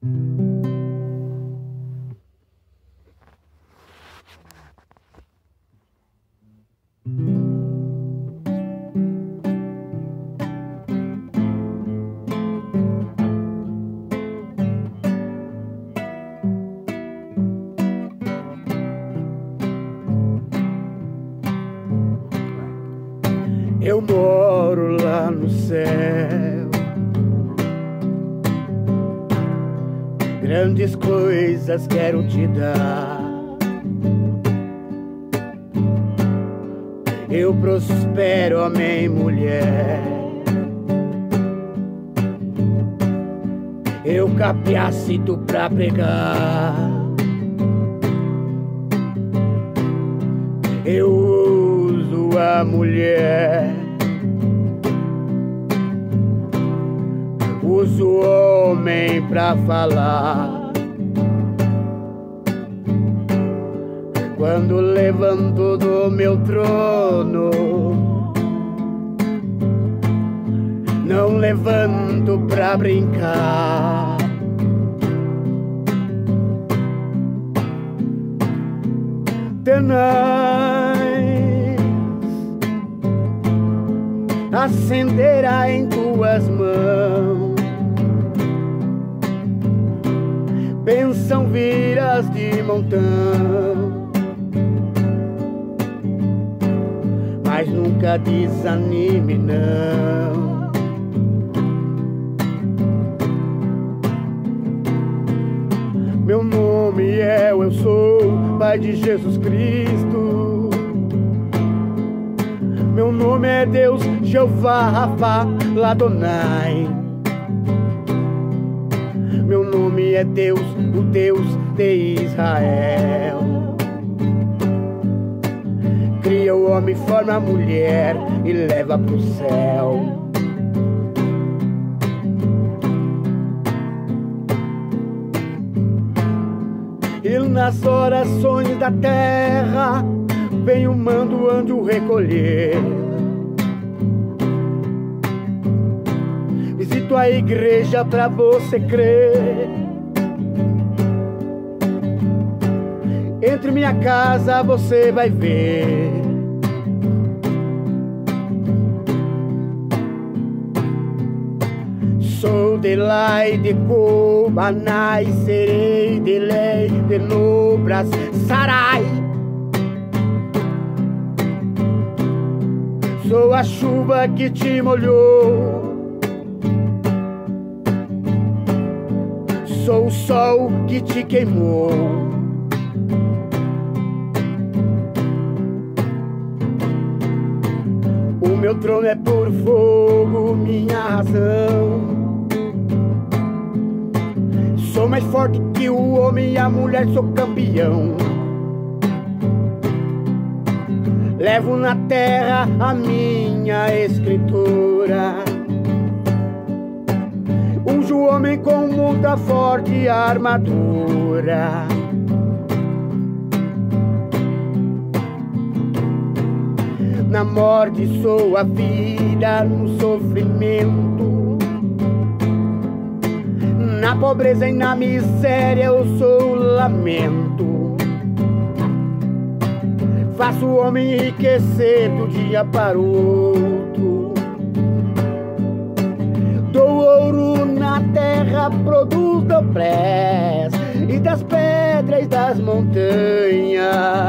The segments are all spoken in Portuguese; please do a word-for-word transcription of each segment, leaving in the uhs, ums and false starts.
Eu moro lá no céu, grandes coisas quero te dar. Eu prospero, homem e mulher. Eu capacito pra pregar. Eu uso a mulher, uso o homem pra falar. Quando levanto do meu trono, não levanto pra brincar. Tenaz, acenderá em tuas mãos, bênção viras de montão, mas nunca desanime não. Meu nome é Eu Sou, Pai de Jesus Cristo. Meu nome é Deus, Jeová, Rafa, Ladonai. Meu nome é Deus, o Deus de Israel. Cria o homem, forma a mulher e leva pro céu. E nas orações da terra vem o mando, ande o recolher. Visito a igreja pra você crer. Entre minha casa você vai ver. Sou de lá e de Cobanai, serei de lei, de Nobras, Sarai. Sou a chuva que te molhou, sou o sol que te queimou. O meu trono é por fogo, minha razão. Sou mais forte que o homem e a mulher, sou campeão. Levo na terra a minha escritura. Unjo o homem com muita forte armadura. Na morte sou a vida, no sofrimento. Na pobreza e na miséria eu sou o lamento. Faço o homem enriquecer do dia para o outro. Dou ouro na terra, produz doblés, e das pedras e das montanhas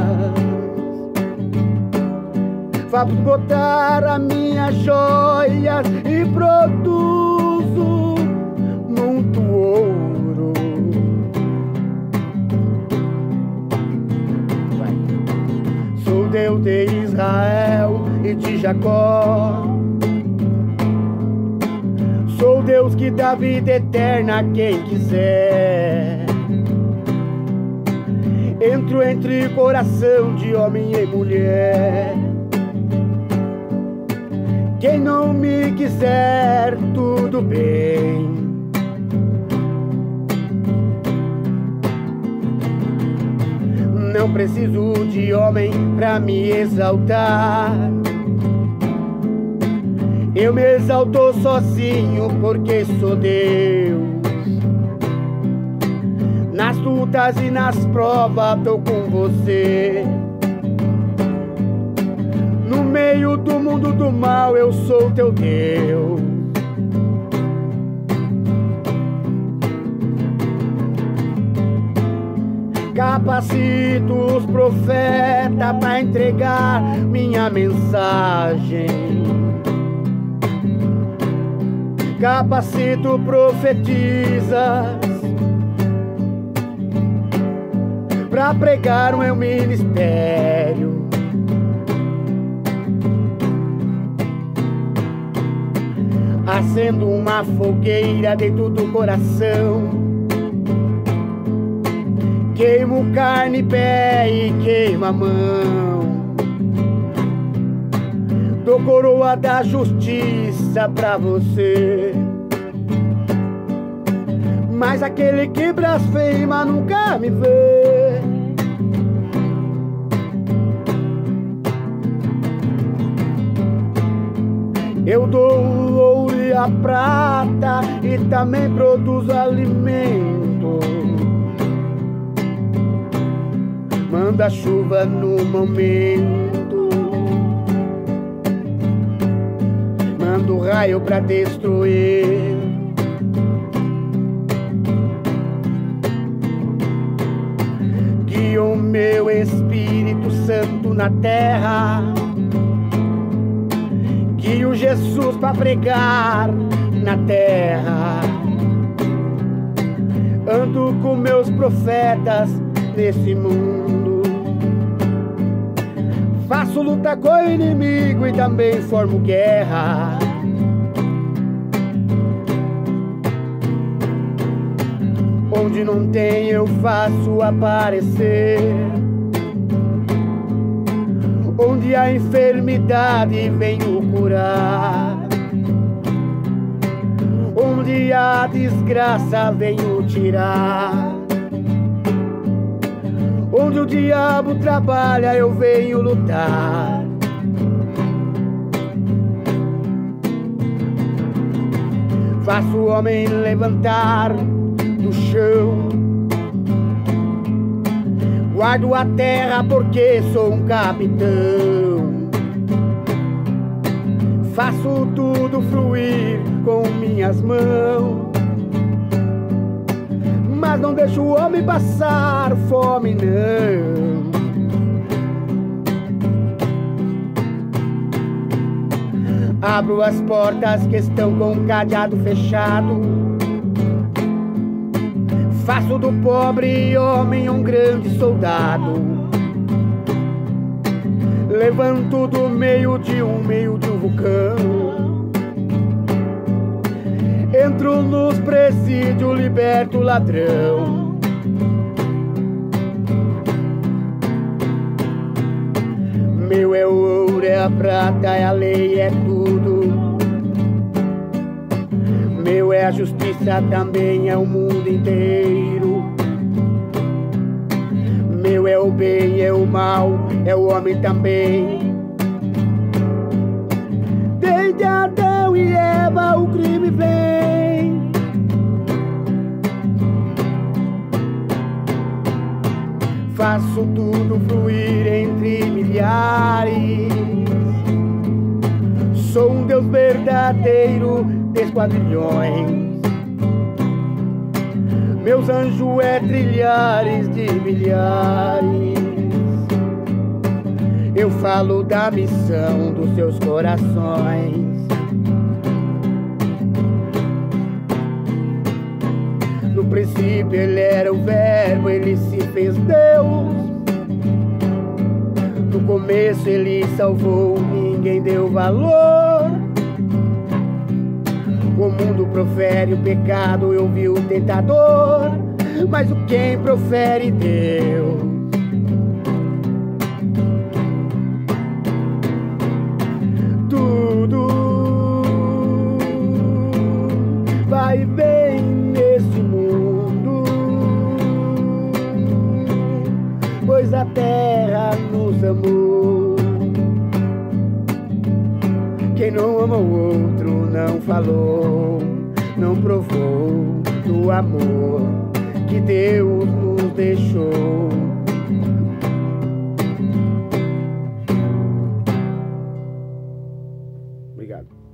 faço botar as minhas joias e produzo muito ouro. Vai. Sou Deus de Israel e de Jacó. Sou Deus que dá vida eterna a quem quiser. Entro entre coração de homem e mulher. Quem não me quiser, tudo bem. Não preciso de homem pra me exaltar. Eu me exalto sozinho porque sou Deus. nas lutas e nas provas tô com você. No meio do mundo do mal eu sou teu Deus. Capacito os profetas para entregar minha mensagem. Capacito profetizas para pregar o meu ministério. Acendo uma fogueira dentro do coração. Queimo carne, pé e queima a mão. Dou coroa da justiça pra você. Mas aquele que blasfema nunca me vê. Eu dou o ouro e a prata e também produzo alimento. Manda chuva no momento, mando raio pra destruir. Guia o meu Espírito Santo na terra. Guia o Jesus pra pregar na terra. Ando com meus profetas nesse mundo. Faço luta com o inimigo e também formo guerra. Onde não tem eu faço aparecer. Onde a enfermidade venho curar. Onde a desgraça venho tirar. Onde o diabo trabalha eu venho lutar. Faço o homem levantar do chão. Guardo a terra porque sou um capitão. Faço tudo fluir com minhas mãos. Mas não deixo o homem passar fome, não. Abro as portas que estão com o cadeado fechado. Faço do pobre homem um grande soldado. Levanto do meio de um meio de um vulcão. Entro nos presídios, liberto o ladrão. Meu é o ouro, é a prata, é a lei, é tudo. Meu é a justiça, também é o mundo inteiro. Meu é o bem, é o mal, é o homem também. Desde Adão e Eva o crime vem. Faço tudo fluir entre milhares. Sou um Deus verdadeiro de esquadrilhões. Meus anjos é trilhares de milhares. Eu falo da missão dos seus corações. No princípio ele era o verbo, ele se fez Deus. No começo ele salvou, ninguém deu valor. O mundo profere o pecado e ouviu o tentador. Mas o quem profere Deus. Tudo vai bem nesse mundo, pois a terra nos amou. Quem não ama o outro não falou, não provou do amor que Deus deixou. Obrigado.